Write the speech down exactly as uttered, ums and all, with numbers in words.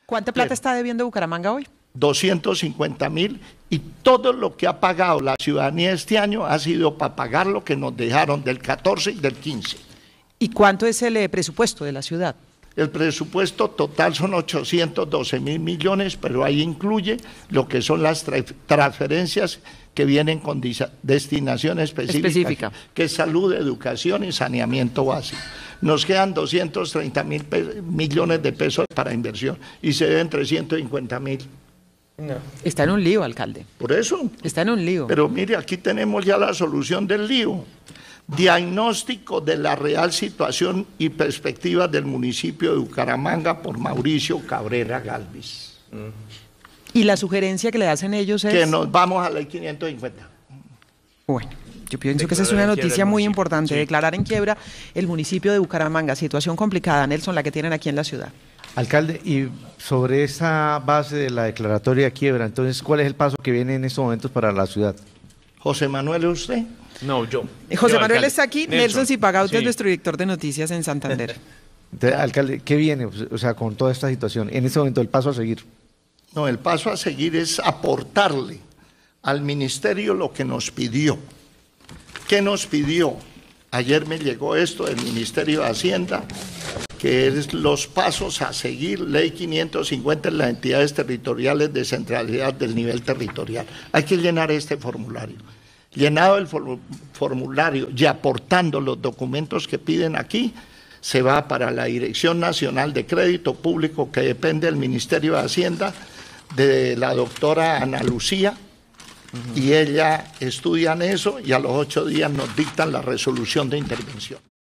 ¿Cuánta plata está debiendo Bucaramanga hoy? doscientos cincuenta mil, y todo lo que ha pagado la ciudadanía este año ha sido para pagar lo que nos dejaron del catorce y del quince. ¿Y cuánto es el eh, presupuesto de la ciudad? El presupuesto total son ochocientos doce mil millones, pero ahí incluye lo que son las transferencias que vienen con destinación específica, específica, que es salud, educación y saneamiento básico. Nos quedan doscientos treinta mil millones de pesos para inversión y se deben trescientos cincuenta mil. No. Está en un lío, alcalde. Por eso. Está en un lío. Pero mire, aquí tenemos ya la solución del lío. Diagnóstico de la real situación y perspectivas del municipio de Bucaramanga por Mauricio Cabrera Galvis. ¿Y la sugerencia que le hacen ellos es? Que nos vamos a la ley quinientos cincuenta. Bueno, yo pienso que esa es una noticia muy importante, sí. Declarar en quiebra el municipio de Bucaramanga. Situación complicada, Nelson, la que tienen aquí en la ciudad. Alcalde, y sobre esa base de la declaratoria de quiebra, entonces, ¿cuál es el paso que viene en estos momentos para la ciudad? José Manuel, ¿usted? No, yo. Eh, José yo, Manuel alcalde. está aquí, Nelson, Nelson Zipagauta, sí. Es nuestro director de noticias en Santander. Entonces, alcalde, ¿qué viene, o sea, con toda esta situación? En este momento, el paso a seguir. No, el paso a seguir es aportarle al ministerio lo que nos pidió. ¿Qué nos pidió? Ayer me llegó esto del Ministerio de Hacienda, que es los pasos a seguir, ley quinientos cincuenta en las entidades territoriales de centralidad del nivel territorial. Hay que llenar este formulario. Llenado el formulario y aportando los documentos que piden aquí, se va para la Dirección Nacional de Crédito Público, que depende del Ministerio de Hacienda, de la doctora Ana Lucía, uh-huh. Y ella estudian eso y a los ocho días nos dictan la resolución de intervención.